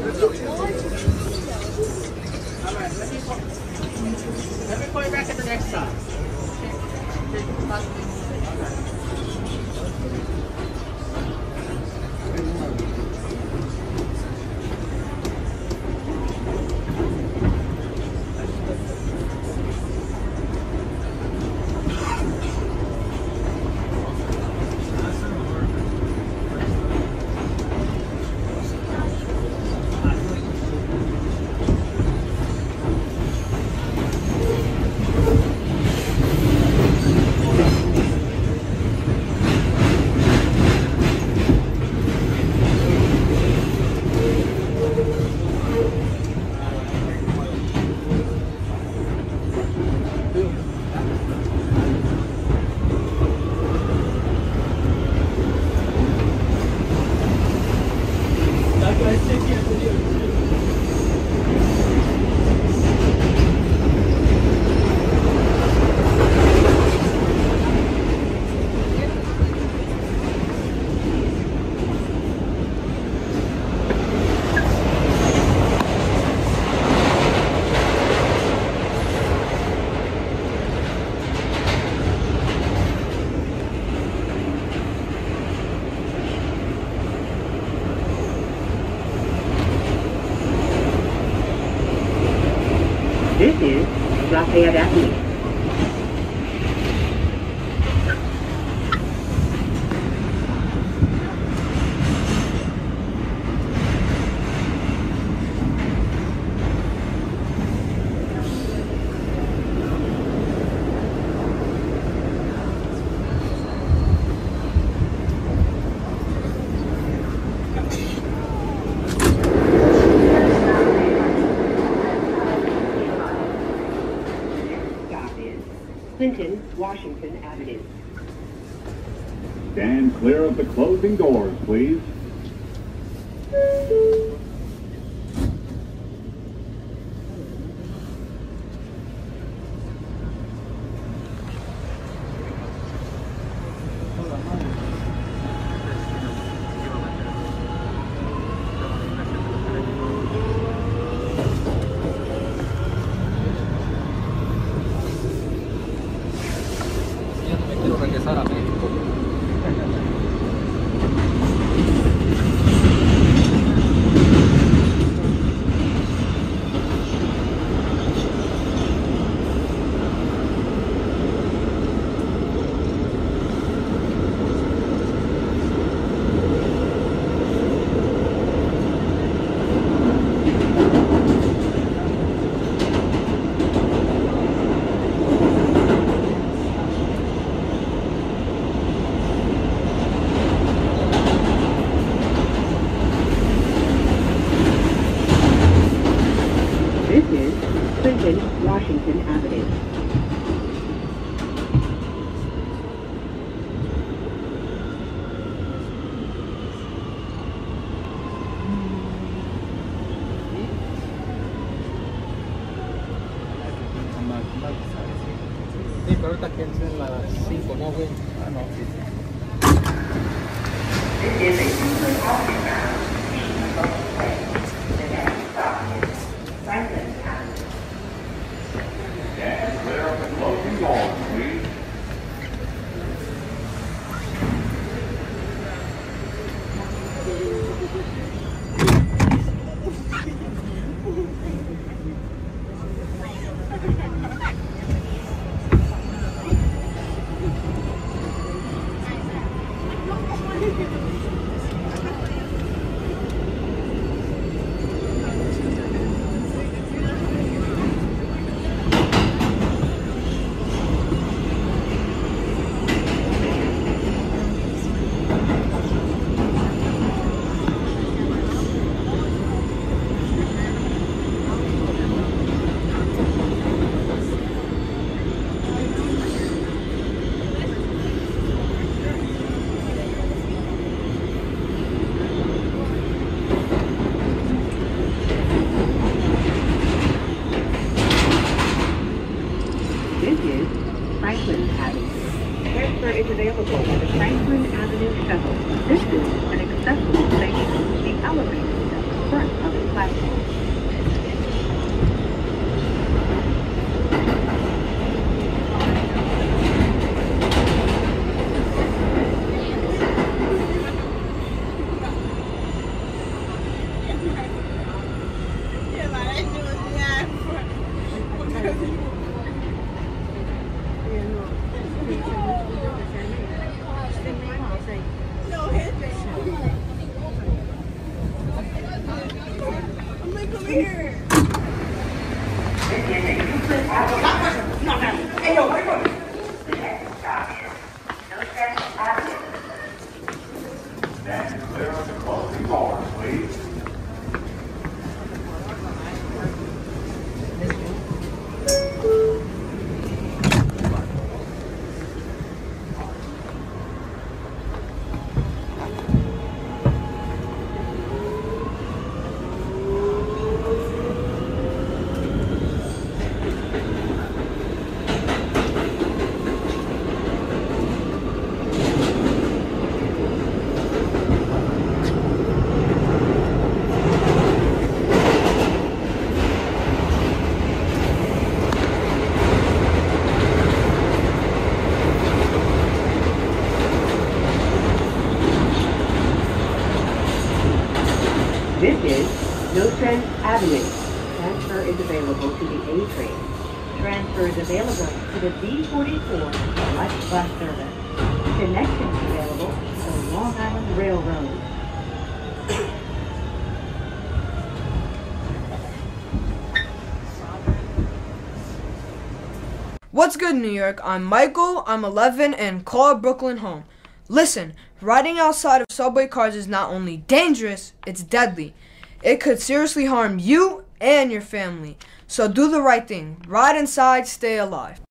Let me call you back at the next stop. This is Lafayette Avenue. Washington Avenue. Stand clear of the closing doors, please. Regresar a México. Washington Avenue. Sí, pero ahorita que es las 5, ¿no, güey? Ah, no, sí. This is a super underground way. The next stop is Franklin Avenue. Stand clear of the closing doors, please. Franklin Avenue. Transfer is available at the Franklin Avenue Shuttle. This is an accessible station. The elevator is at the front of the platform. Stand clear of the closing doors, please. This is Nostrand Avenue. Transfer is available to the A train. Transfer is available to the B44 Light Bus Service. Connection is available to the Long Island Railroad. What's good, New York? I'm Michael, I'm 11, and call our Brooklyn home. Listen, riding outside of subway cars is not only dangerous, it's deadly. It could seriously harm you and your family. So do the right thing. Ride inside, stay alive.